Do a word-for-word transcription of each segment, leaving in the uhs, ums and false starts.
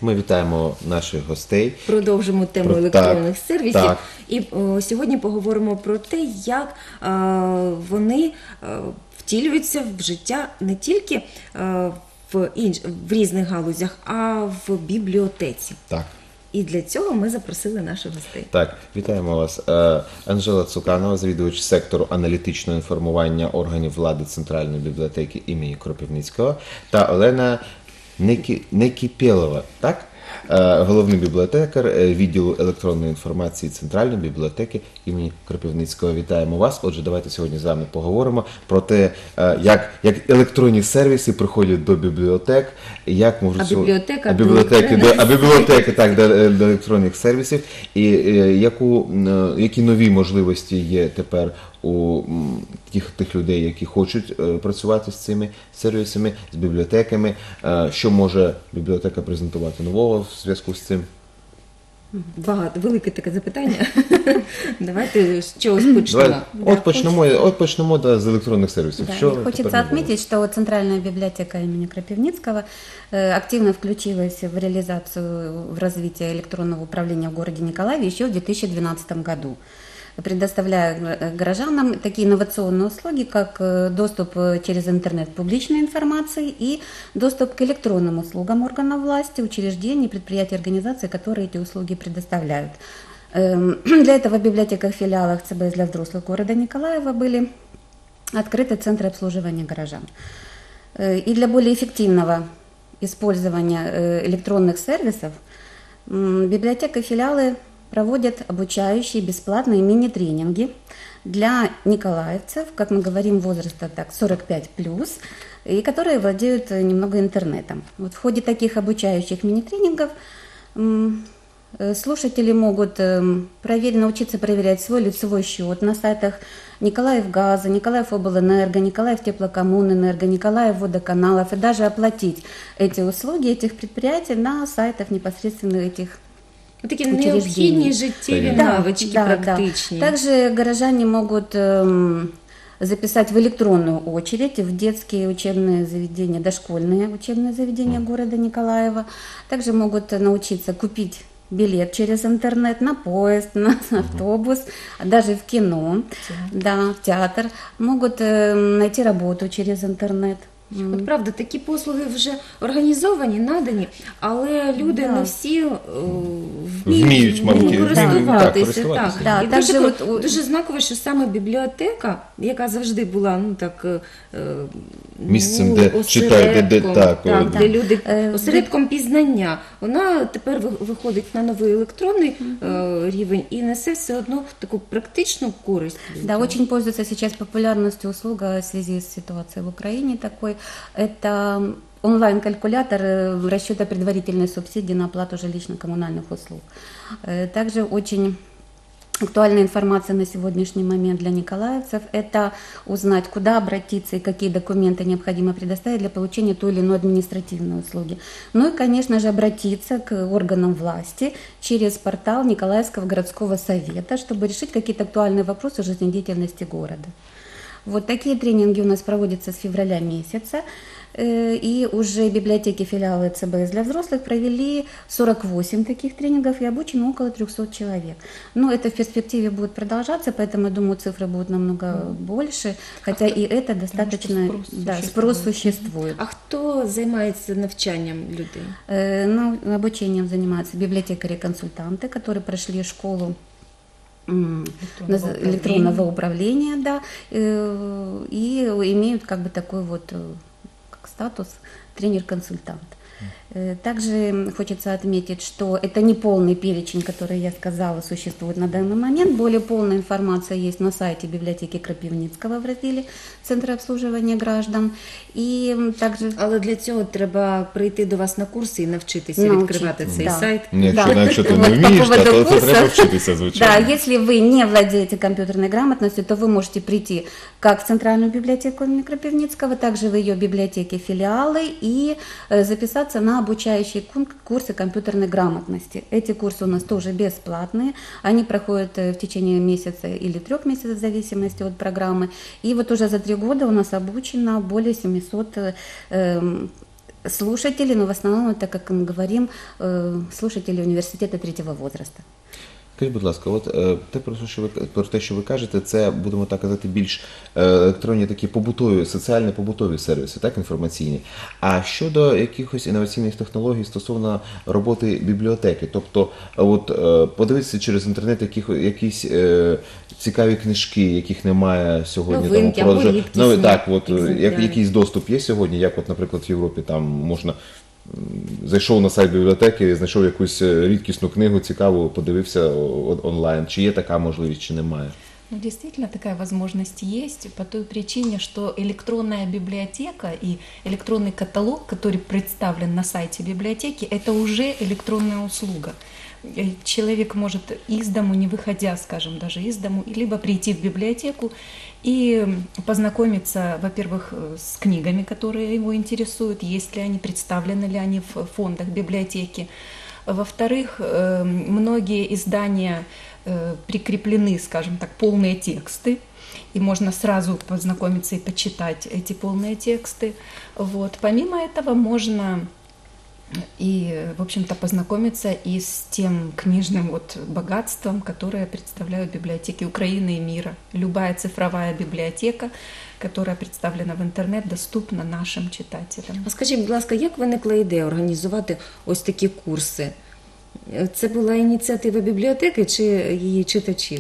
Ми вітаємо наших гостей. Продовжимо тему Про- електронних так, сервісів. так. І о, сьогодні поговоримо про те, як е, вони е, втілюються в життя не тільки е, в, інш... в різних галузях, а в бібліотеці. Так. І для цього ми запросили наших гостей. Так, вітаємо вас. Е, Анжела Цуканова, завідувач сектору аналітичного інформування органів влади Центральної бібліотеки імені Кропивницького, та Олена Некі... Некіпєлова, так? Е, Головний бібліотекар е, відділу електронної інформації Центральної бібліотеки імені Кропивницького. Вітаємо вас. Отже, давайте сьогодні з вами поговоримо про те, е, як, як електронні сервіси приходять до бібліотек, як можуть А сьогодні- бібліотека а до бібліотеки до, а електронних бібліотеки так до, до електронних сервісів, і е, яку е, які нові можливості є тепер у м, тих тих людей, які хочуть е, працювати з цими сервісами, з бібліотеками, е, що може бібліотека презентувати нового в зв'язку з цим? Багато, велике таке запитання. Давайте з чогось почнемо. Давай, от почнемо, от почнемо да, з електронних сервісів. Да, Що и хочется тепер нового? отметить, что Центральная библиотека имени Кропивницкого э, активно включилась в реализацию, в развитие электронного управления в городе Николаеве еще в две тысячи двенадцатом году, предоставляя э, горожанам такие инновационные услуги, как э, доступ э, через интернет к публичной информации и доступ к электронным услугам органов власти, учреждений, предприятий, организаций, которые эти услуги предоставляют. Эм, Для этого в библиотеках, филиалах ЦБС для взрослых города Николаева были открыты центры обслуживания горожан. Э, И для более эффективного использования э, электронных сервисов м, библиотека и филиалы проводят обучающие бесплатные мини-тренинги для николаевцев, как мы говорим, возраста так, сорок пять плюс, и которые владеют э, немного интернетом. Вот в ходе таких обучающих мини-тренингов м, э, слушатели могут э, проверить, научиться проверять свой лицевой счет на сайтах Николаевгаза, Николаев-Облэнерго, Николаев-Теплокоммунэнерго, Николаев-Водоканалов, и даже оплатить эти услуги этих предприятий на сайтах непосредственно этих Такі учреждений. необхідні життєві Да, навички да, да. практичні. Также горожане могут эм, записать в электронную очередь в детские учебные заведения, дошкольные учебные заведения города Николаева. Также могут научиться купить билет через интернет на поезд, на автобус, даже в кино, да, в театр. Могут э, найти работу через интернет. М. От правда, такі послуги вже організовані, надані, але люди Да. не всі е, Вміють, вміють, мабуть, ним і- користуватися. так, користуватися. Так. Да, І также дуже, от у- дуже знаково, що саме бібліотека, яка завжди була ну так е, е, Місцем, ну, де читають, де- де- осередком, так, так, о, де люди Е, осередком пізнання, вона тепер ви- виходить на новий електронний е, рівень і несе все одно таку практичну користь. Да, людям. очень пользуется сейчас популярностью услуга в связи с ситуацией в Украине такой. Это онлайн-калькулятор э, расчета предварительной субсидии на оплату жилищно-коммунальных услуг. Э, Также очень актуальная информация на сегодняшний момент для николаевцев – это узнать, куда обратиться и какие документы необходимо предоставить для получения той или иной административной услуги. Ну и, конечно же, обратиться к органам власти через портал Николаевского городского совета, чтобы решить какие-то актуальные вопросы жизнедеятельности города. Вот такие тренинги у нас проводятся с февраля месяца. Э, И уже библиотеки филиалы ЦБС для взрослых провели сорок восемь таких тренингов и обучено около трехсот человек. Но это в перспективе будет продолжаться, поэтому, я думаю, цифры будут намного больше, хотя и это достаточно, спрос да, существует. спрос существует. А хто займається навчанням людей? Э, Ну, обучением занимаются библиотекари-консультанты, которые прошли школу м, Электронного наз- управления. электронного управления, да, э, и имеют как бы такой вот э, как статус тренер-консультант. Э, Также хочется отметить, что это не полный перечень, который я сказала, существует на данный момент. Более полная информация есть на сайте библиотеки Кропивницкого в разделе Центра обслуживания граждан. И м, также Але для цього треба прийти до вас на курси і навчитися Научитися, відкривати цей да. сайт. Ну, Якщо, Да. ну, якщо ти Вот не по вмієш, поводу та, то це курсов. треба вчитися, звичайно. Да, если вы не владеете компьютерной грамотностью, то вы можете прийти как в Центральную библиотеку имени Кропивницкого, также в ее библиотеке филиалы и э, записаться на обучающие кун- курсы компьютерной грамотности. Эти курсы у нас тоже бесплатные, они проходят э, в течение месяца или трех месяцев в зависимости от программы. И вот уже за три года у нас обучено более семисот э, эм, слушатели, но в основном это, как мы говорим, э, слушатели университета третьего возраста. Скажіть, будь ласка, от е, те, про те, що ви про те, що ви кажете, це, будемо так казати, більш е, електронні такі побутові, соціально-побутові сервіси, так, інформаційні. А щодо якихось інноваційних технологій стосовно роботи бібліотеки, тобто, от е, подивитися через інтернет яких, якісь е, цікаві книжки, яких немає сьогодні Новинки, там у або продажу. рідкісні Ну, так, от е, екземпляри. як, якийсь доступ є сьогодні, як, от, наприклад, в Європі там можна. Зайшов на сайт бібліотеки, знайшов якусь рідкісну книгу, цікаву, подивився о- онлайн. Чи є така можливість, чи немає? Ну, действительно, такая возможность есть по той причине, что электронная библиотека и электронный каталог, который представлен на сайте библиотеки, это уже электронная услуга. Э, Человек может из дому, не выходя, скажем, даже из дому, либо прийти в библиотеку и познакомиться, во-первых, э, с книгами, которые его интересуют, есть ли они, представлены ли они в фондах библиотеки. Во-вторых, э, многие издания э, прикреплены, скажем так, полные тексты, и можно сразу познакомиться и почитать эти полные тексты. Вот. Помимо этого можно и, в общем-то, познакомиться и с тем книжным вот богатством, которое представляют библиотеки Украины и мира. Любая цифровая библиотека, которая представлена в интернет, доступна нашим читателям. А скажіть, будь ласка, як виникла ідея організувати ось такі курси? Це була ініціатива бібліотеки чи її читачів?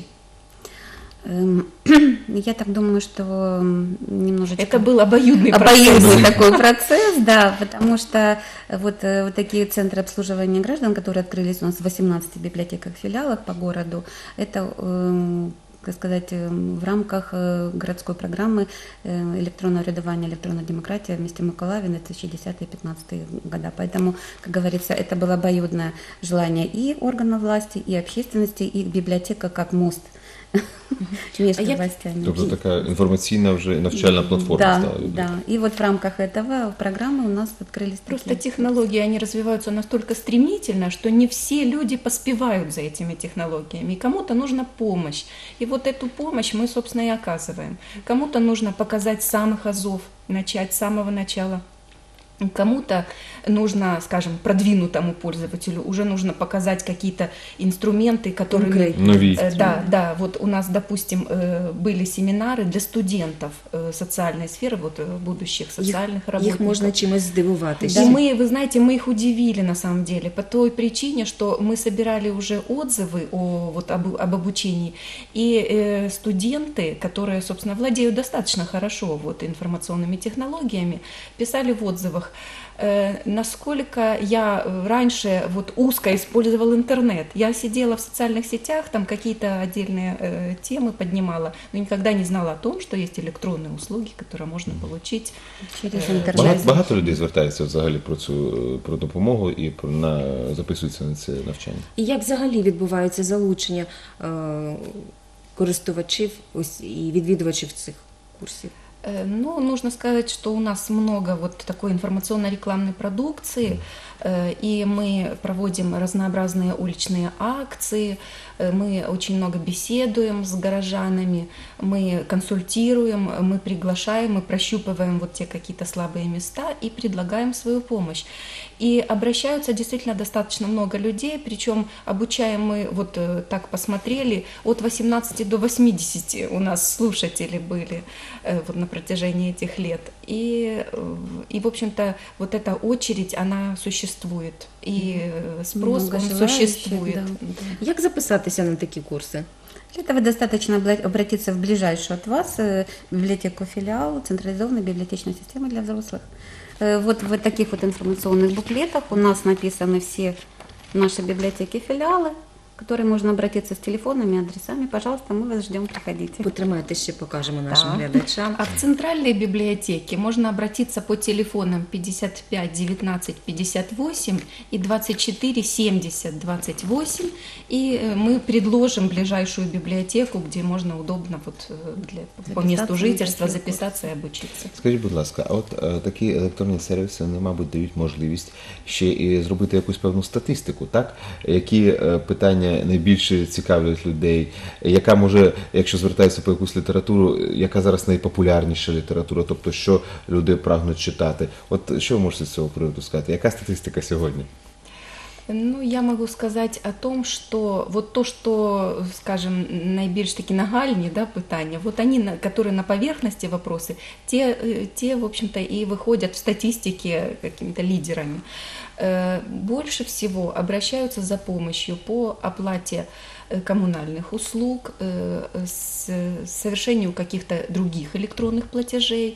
Эм, Я так думаю, что м, немножечко... Это был обоюдный процесс. Обоюдный такой процесс, да, потому что вот, э, вот такие центры обслуживания граждан, которые открылись у нас в восемнадцати библиотеках, филиалах по городу, это, э, как сказать, э, в рамках э, городской программы э, электронного рядования, электронная демократия в месте Миколаеве на две тысячи десятый — две тысячи пятнадцатый года. Поэтому, как говорится, это было обоюдное желание и органов власти, и общественности, и библиотека как мост между А як- властями. Тобто така інформаційна вже навчальна платформа Да, стала. да. И вот в рамках этого программы у нас открылись Просто такие. технологии, они развиваются настолько стремительно, что не все люди поспевают за этими технологиями. И кому-то нужна помощь. И вот эту помощь мы, собственно, и оказываем. Кому-то нужно показать с самых азов, начать с самого начала. Кому-то нужно, скажем, продвинутому пользователю уже нужно показать какие-то инструменты, которыми... Конкретно. Нові. Э, Да, да, вот у нас, допустим, э, были семинары для студентов э, социальной сферы, вот э, будущих социальных Їх работников. можна чимось здивувати. И ще. мы, вы знаете, мы их удивили на самом деле по той причине, что мы собирали уже отзывы о, вот, об, об обучении, и э, студенты, которые, собственно, владеют достаточно хорошо вот, информационными технологиями, писали в отзывах, э, насколько я э, раньше вот, узко использовал интернет. Я сидела в социальных сетях, там какие-то отдельные э, темы поднимала, но никогда не знала о том, что есть электронные услуги, которые можно получить. Через Е, интернет. Багато, багато людей звертається взагалі про цю про допомогу і про на записуються на це навчання. І як взагалі відбувається залучення е, користувачів ось, і відвідувачів цих курсів? Э, Ну, нужно сказать, что у нас много вот такой информационно-рекламной продукции, э, и мы проводим разнообразные уличные акции, э, мы очень много беседуем с горожанами, мы консультируем, мы приглашаем, мы прощупываем вот те какие-то слабые места и предлагаем свою помощь. И обращаются действительно достаточно много людей, причем обучаем мы, вот э, так посмотрели, от восемнадцати до восьмидесяти у нас слушатели были э, вот на протяжении этих лет. И, э, и, в общем-то, вот эта очередь, она существует, и э, спрос, Много он желающих, существует. да. Як записатися на такі курси? Для этого достаточно обла- обратиться в ближайшую от вас э, библиотеку филиал централизованной библиотечной системы для взрослых. Э, Вот в таких вот информационных буклетах у нас написаны все наши библиотеки филиалы, к которым можно обратиться с телефонами, адресами. Пожалуйста, мы вас ждем, приходите. Потримайте, ще покажемо нашим Так. глядачам. А в центральной библиотеке можно обратиться по телефонам пятьдесят пять девятнадцать пятьдесят восемь и двадцать четыре семьдесят двадцать восемь, и э, мы предложим ближайшую библиотеку, где можно удобно вот э, для, по Записаться месту на жительства такие записаться и обучиться. Скажіть, будь ласка, а от е, такі електронні сервіси, вони, мабуть, дають можливість ще і зробити якусь певну статистику, так? Які е, питання питання найбільше цікавлять людей? Яка може, якщо звертаюся по якусь літературу, яка зараз найпопулярніша література, тобто що люди прагнуть читати? От що ви можете з цього приводу сказати? Яка статистика сьогодні? Ну, я могу сказать о том, что вот то, что, скажем, наибольш таки нагальні, да, питання, вот они, на- которые на поверхности вопросы, те, э, те, в общем-то, и выходят в статистике какими-то лидерами. Э, Больше всего обращаются за помощью по оплате э, коммунальных услуг, э, с совершению каких-то других электронных платежей,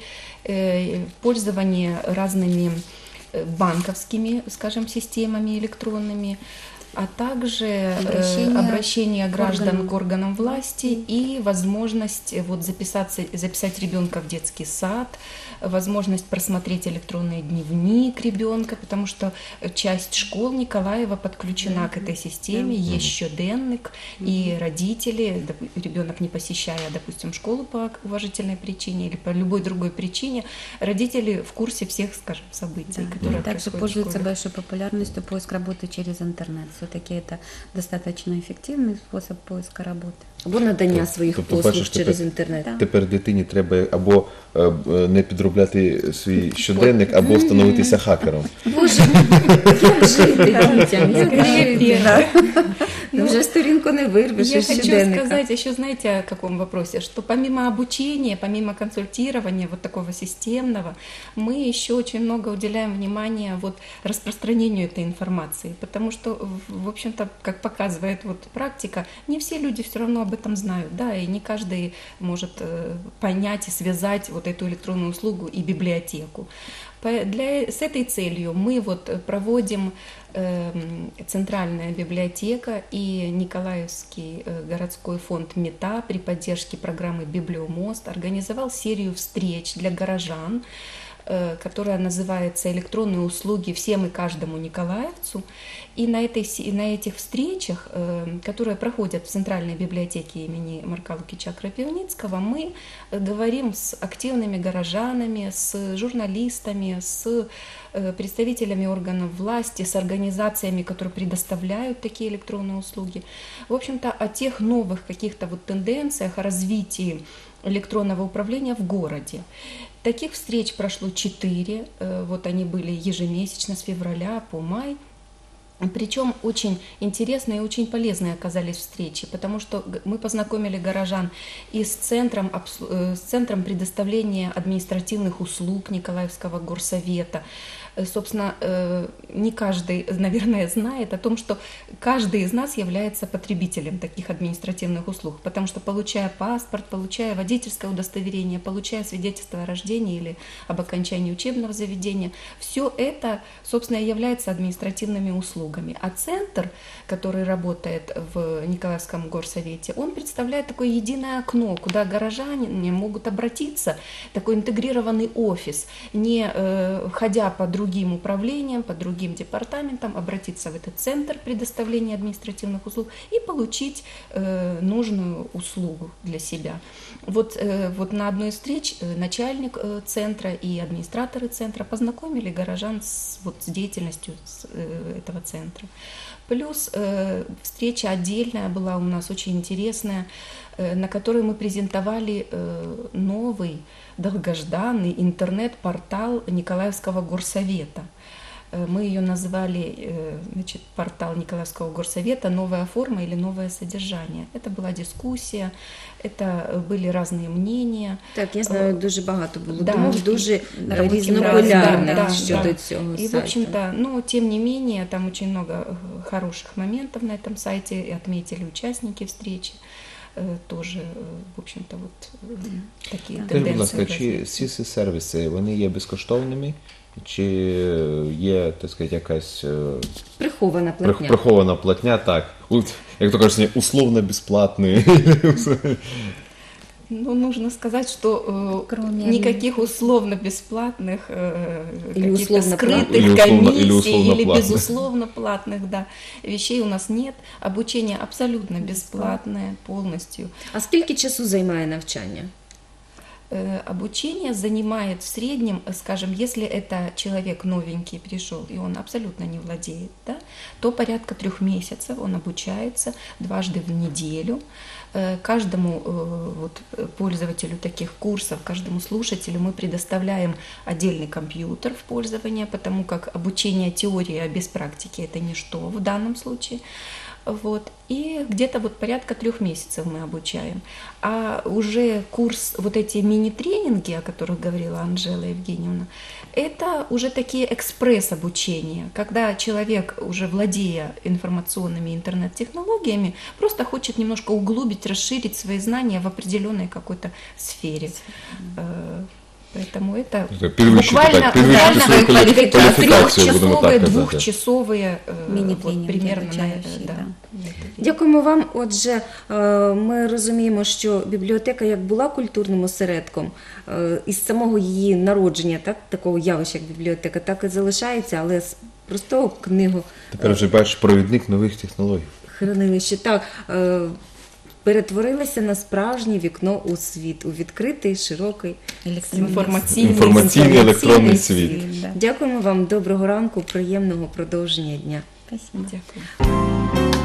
э, пользование разными э, банковскими, скажем, системами электронными, а также э, Обращение обращение к граждан органам к органам власти и возможность э, вот записаться, записать ребенка в детский сад, возможность просмотреть электронный дневник ребенка, потому что часть школ Николаева подключена к этой системе, есть щоденник, и родители, доп- ребенок не посещая, допустим, школу по уважительной причине или по любой другой причине, родители в курсе всех, скажем, событий, Да. которые Также происходят в пользуется школе. большой популярностью поиск работы через интернет. Все-таки это достаточно эффективный способ поиска работы. Або надання Тобто, своїх тобто, послуг бачиш, через тепер- інтернет. Так. Тепер дитині треба або е, е, не підробляти свій щоденник, або становитися хакером. Боже, як жити дітям? Як жити? Да. Ну, вже сторінку не вирвеш Я із хочу щоденника. сказать еще, знаете, о каком вопросе, что помимо обучения, помимо консультирования вот такого системного, мы еще очень много уделяем внимания вот распространению этой информации, потому что, в в общем-то, как показывает вот практика, не все люди все равно об этом знают, да, и не каждый может э, понять и связать вот эту электронную услугу и библиотеку. По- Для, с этой целью мы вот э, проводим эм, Центральная библиотека и Николаевский э, городской фонд МИТА при поддержке программы «Библиомост» организовал серию встреч для горожан, э, которая называется «Электронные услуги всем и каждому николаевцу». И на, этой, се- на этих встречах, э, которые проходят в Центральной библиотеке имени Марка Лукича Крапивницкого, мы э, говорим с активными горожанами, с журналистами, с э, представителями органов власти, с организациями, которые предоставляют такие электронные услуги. В общем-то, о тех новых каких-то вот тенденциях, о развитии электронного управления в городе. Таких встреч прошло четыре, э, вот они были ежемесячно с февраля по май. Причем очень интересные и очень полезные оказались встречи, потому что г- мы познакомили горожан и с центром, обс- э, с центром предоставления административных услуг Николаевского горсовета. Э, Собственно, э, не каждый, наверное, знает о том, что каждый из нас является потребителем таких административных услуг, потому что, получая паспорт, получая водительское удостоверение, получая свидетельство о рождении или об окончании учебного заведения, все это, собственно, является административными услугами. А центр, который работает в Николаевском горсовете, он представляет такое единое окно, куда горожане могут обратиться, такой интегрированный офис, не э, ходя по другим управлениям, по другим департаментам, обратиться в этот центр предоставления административных услуг и получить э, нужную услугу для себя. Вот, э, вот на одной из встреч э, начальник э, центра и администраторы центра познакомили горожан с, вот, с деятельностью с, э, этого центра. Плюс э, встреча отдельная была у нас очень интересная, э, на которой мы презентовали э, новый долгожданный интернет-портал Николаевского горсовета. Э, Мы ее назвали, э, значит, портал Николаевского горсовета «Новая форма» или «Новое содержание». Это была дискуссия, это были разные мнения. Так, я знаю, дуже багато було Да, думок, і- дуже да, різнопулярних да, да, щодо да. цього И, в сайту. общем-то, ну, тем не менее, там очень много э, хороших моментов на этом сайте, и отметили участники встречи. Э, Тоже, э, в общем-то, вот э, такие Скажіть, будь ласка, тенденции. чи всі ці сервіси, вони є безкоштовними? Чи є, так сказати, якась е, Прихована прих- платня. прихована платня, так, от, як то кажуть, условно безплатний. Ну, нужно сказать, что э, Кроме никаких условно-бесплатных, э, Или каких-то условно скрытых платных. Или условно- комиссий или условно или платных. безусловно платных, да, вещей у нас нет. Обучение абсолютно бесплатное полностью. А скільки часу займає навчання? Э, Обучение занимает в среднем, э, скажем, если это человек новенький пришел и он абсолютно не владеет, да, то порядка трех месяцев он обучается дважды в неделю. Э, Каждому э, вот, э, пользователю таких курсов, каждому слушателю мы предоставляем отдельный компьютер в пользование, потому как обучение теории а без практики это ничто в данном случае. Вот. И где-то вот порядка трех месяцев мы обучаем. А уже курс, вот эти мини-тренинги, о которых говорила Анжела Евгеньевна, это уже такие экспресс-обучения, когда человек, уже владея информационными интернет-технологиями, просто хочет немножко углубить, расширить свои знания в определенной какой-то сфере. Э, Поэтому это Это перевыщите, буквально так, перевыщите свою буквально квалифи- квалификацию, будемо так трехчасовые, казати. двухчасовые э, Мини-тренинги вот примерно на это, обучающие, да. да. Дякуємо вам. Отже, е, ми розуміємо, що бібліотека як була культурним осередком е, із самого її народження, так, такого явища, як бібліотека, так і залишається, але з простого книгу Тепер вже бачиш провідник нових технологій. хранилище, так, е, перетворилася на справжнє вікно у світ, у відкритий, широкий Электронный Інформаційний, Інформаційний електронний світ. світ. да. Дякуємо вам, доброго ранку, приємного продовження дня. Спасибо. Дякую.